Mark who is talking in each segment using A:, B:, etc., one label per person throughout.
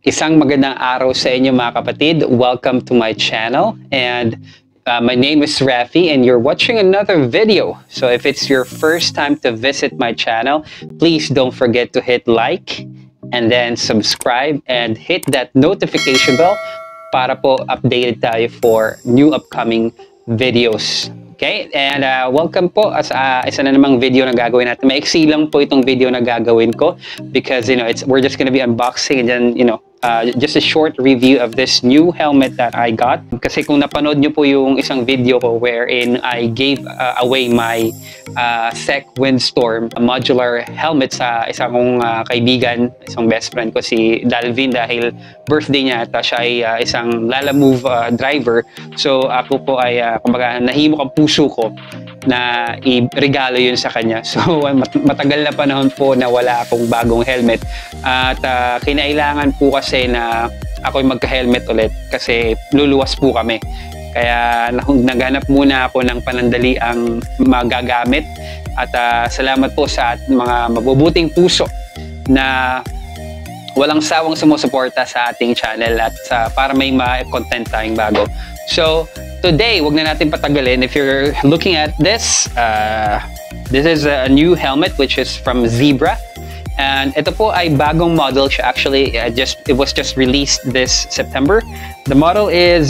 A: Isang magandang araw sa inyo mga kapatid. Welcome to my channel. And my name is Rafi and you're watching another video. So if it's your first time to visit my channel, please don't forget to hit like and then subscribe and hit that notification bell para po updated tayo for new upcoming videos. Okay, and welcome po sa isa na namang video na gagawin natin. Maiksi lang po itong video na gagawin ko because we're just gonna be unboxing and then just a short review of this new helmet that I got. Kasi kung napanood nyo po yung isang video ko wherein I gave away my Sec Windstorm modular helmet sa isang kong kaibigan, isang best friend ko si Dalvin dahil birthday niya at siya ay isang Lalamove driver. So ako po ay kumbaga nahimok ang puso ko na i-regalo yun sa kanya. So matagal na panahon po na wala akong bagong helmet at kinailangan po kasi na ako'y magka-helmet ulit kasi luluwas po kami. Kaya naghanap muna ako ng panandali ang magagamit at salamat po sa mga mabubuting puso na walang sawang sumusuporta sa ating channel at para may ma-content tayong bago. So today, wag na natin patagalin. If you're looking at this, this is a new helmet which is from Zebra. And ito po ay bagong model siya. Actually, it was just released this September. The model is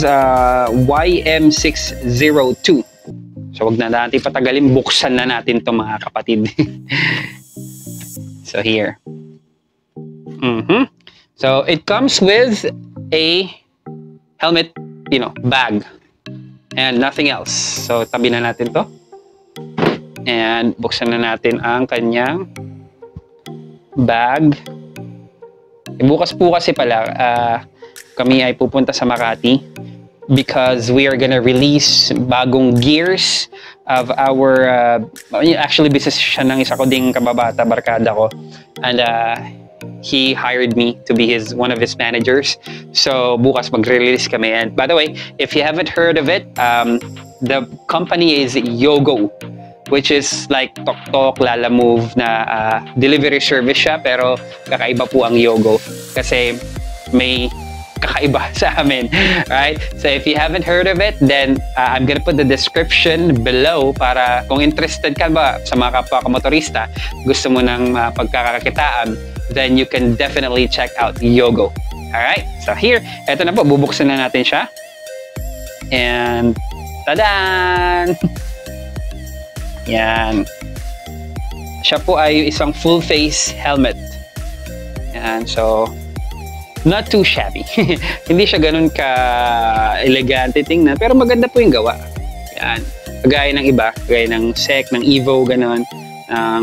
A: YM-822. So wag na natin patagalin. Buksan na natin ito mga kapatid. So here. So it comes with a helmet, bag. And nothing else. So, tabi na natin to. And buksan na natin ang kanyang bag. Bukas po kasi pala, kami ay pupunta sa Makati because we are gonna release bagong gears of our, actually business siya ng isa ko ding kababata, barkada ko. And he hired me to be one of his managers. So bukas mag-release kami. And by the way, if you haven't heard of it, the company is Yogo, which is like Tok-Tok, Lalamove na delivery service siya, pero kakaiba po ang Yogo kasi may kakaiba sa amin, right? So if you haven't heard of it, then I'm gonna put the description below para kung interested ka ba sa mga kapwa motorista, gusto mo ng pagkakakitaan, then you can definitely check out Yogo. Alright, so here, eto na po, bubuksan na natin siya. And, tadaan! Yan. Siya po ay isang full face helmet. Yan, so, not too shabby. Hindi siya ganun ka-elegante tingnan, pero maganda po yung gawa. Yan. Kagaya ng iba, kagaya ng Sec, ng Evo, ganun, ng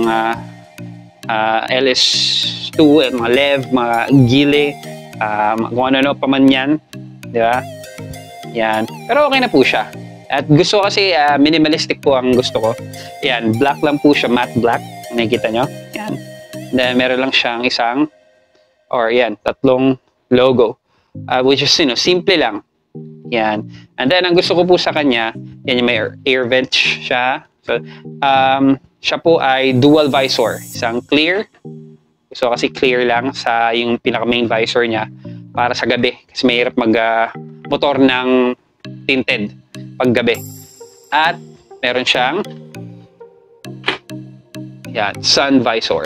A: LS2, mga Lev, mga Gile, kung ano-ano pa man yan. Di ba? Yan. Pero okay na po siya. At gusto kasi minimalistic po ang gusto ko. Yan. Black lang po siya. Matte black. Nakikita nyo? Yan. Then meron lang siyang tatlong logo. Which is, simple lang. Yan. And then, ang gusto ko po sa kanya, yan yung may air vent siya. So, siya po ay dual visor. Isang clear. So kasi clear lang sa yung pinaka main visor niya para sa gabi. Kasi mahirap mag-motor ng tinted pag gabi. At meron siyang sun visor.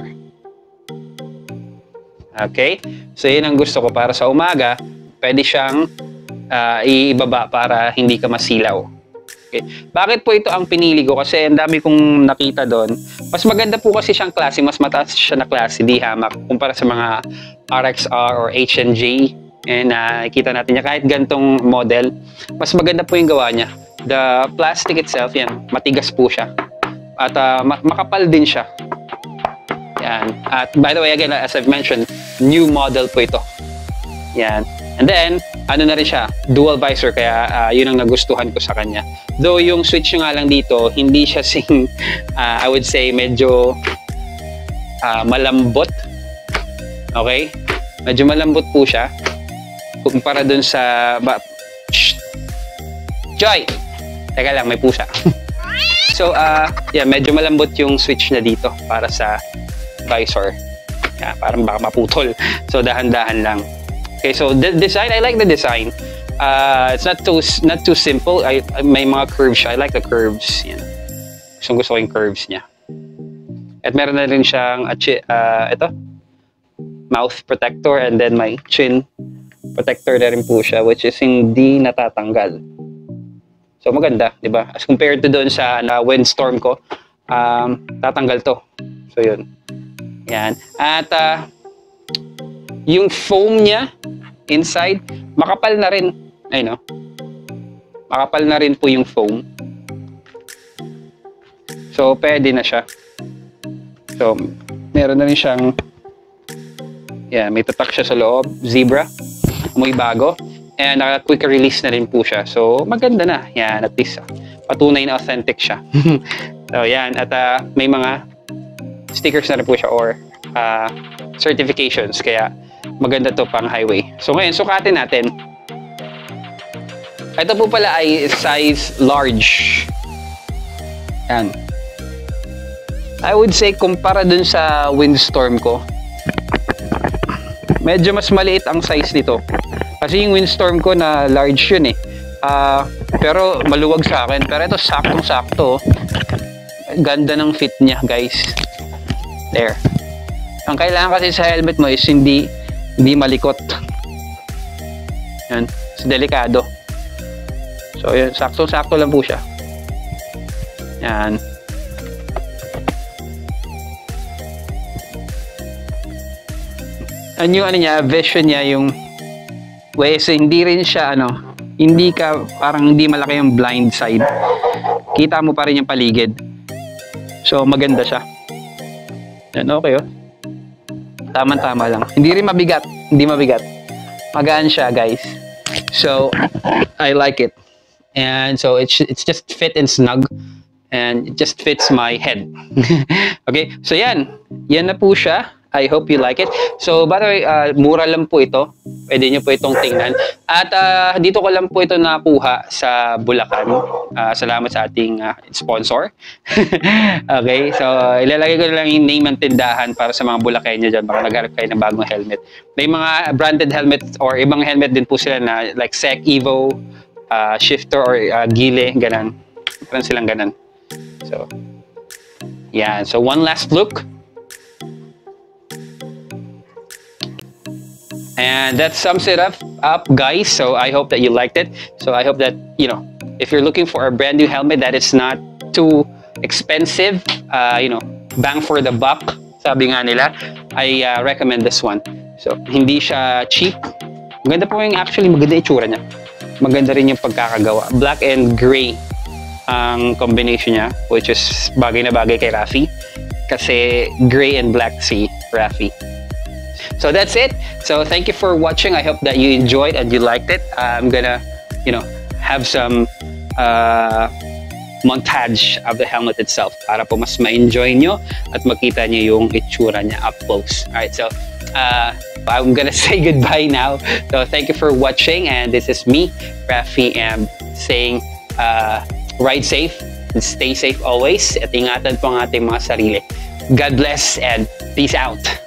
A: Okay? So yun ang gusto ko para sa umaga. Pwede siyang ibaba para hindi ka masilaw. Okay. Bakit po ito ang pinili ko? Kasi ang dami kong nakita doon. Mas maganda po kasi siyang klase. Mas mataas siya na klase, di hamak. Kumpara sa mga RXR or H&J. Nakikita natin niya. Kahit gantong model, mas maganda po yung gawa niya. The plastic itself, yan, matigas po siya. At makapal din siya. Yan. At by the way, again, as I've mentioned, new model po ito. Yan. And then, ano na rin siya, dual visor, kaya yun ang nagustuhan ko sa kanya. Though yung switch nga lang dito, hindi siya I would say, medyo malambot. Okay? Medyo malambot po siya. Kumpara dun sa... Joy! Teka lang, may pusa. So, medyo malambot yung switch na dito para sa visor. Parang baka maputol. So, dahan-dahan lang. Okay, so the design, I like the design. It's not too simple. May mga curves siya. I like the curves. Yan. Gusto ko yung curves niya. At meron na rin siyang ito, mouth protector, and then may chin protector na rin po siya, which is hindi natatanggal. So maganda, di ba? As compared to doon sa windstorm ko, tatanggal to. So yun. Yan. At yung foam niya inside, makapal na rin. Ay no. Makapal na rin po yung foam. So pwede na siya. So meron na rin siyang, yan, may tatak siya sa loob, zebra, amoy bago, and quick release na rin po siya. So maganda na. Yan, at least patunay na authentic siya. So yan, at may mga stickers na rin po siya or certifications, kaya maganda to pang highway. So ngayon, sukatin natin. Ito po pala ay size large. Yan. I would say kumpara dun sa windstorm ko, medyo mas maliit ang size nito. Kasi yung windstorm ko na large yun eh. Pero maluwag sa akin. Pero ito saktong-sakto. Ganda ng fit niya, guys. There. Ang kailangan kasi sa helmet mo is hindi malikot. Yan. It's delikado. So, yun. Sakto-sakto lang po siya. Yan. Yung niya, vision niya, yung way, so hindi rin siya, hindi ka, parang hindi malaki yung blind side. Kita mo pa rin yung paligid. So, maganda siya. Yan, okay, oh. Tama-tama lang. Hindi rin mabigat. Hindi mabigat. Magaan siya, guys. So, I like it. And so, it's just fit and snug. And it just fits my head. Okay, so yan. Yan na po siya. I hope you like it. So, by the way, mura lang po ito. Pwede nyo po itong tingnan. At dito ko lang po ito nakuha sa Bulacan. Salamat sa ating sponsor. Okay, so ilalagay ko lang yung name ng tindahan para sa mga Bulacanyo dyan. Baka nagharap kayo ng bagong helmet. May mga branded helmet or ibang helmet din po sila na like Sec, Evo, Shifter or Gile, ganan. Parang silang ganan. So, yeah. So, one last look. And that sums it up, guys. So I hope that you liked it. So I hope that, if you're looking for a brand new helmet that is not too expensive, bang for the buck, sabi nga nila, I recommend this one. So hindi siya cheap. Maganda po actually maganda itsura niya. Maganda rin yung pagkakagawa. Black and gray ang combination niya, which is bagay na bagay kay Rafi. Kasi gray and black si Rafi. So that's it. So thank you for watching. I hope that you enjoyed and you liked it. I'm gonna, have some montage of the helmet itself para po mas ma-enjoy nyo at makita nyo yung itsura niya up close. Alright, so I'm gonna say goodbye now. So thank you for watching, and this is me, Rafi, and saying ride safe and stay safe always at ingatan po ang ating mga sarili. God bless and peace out.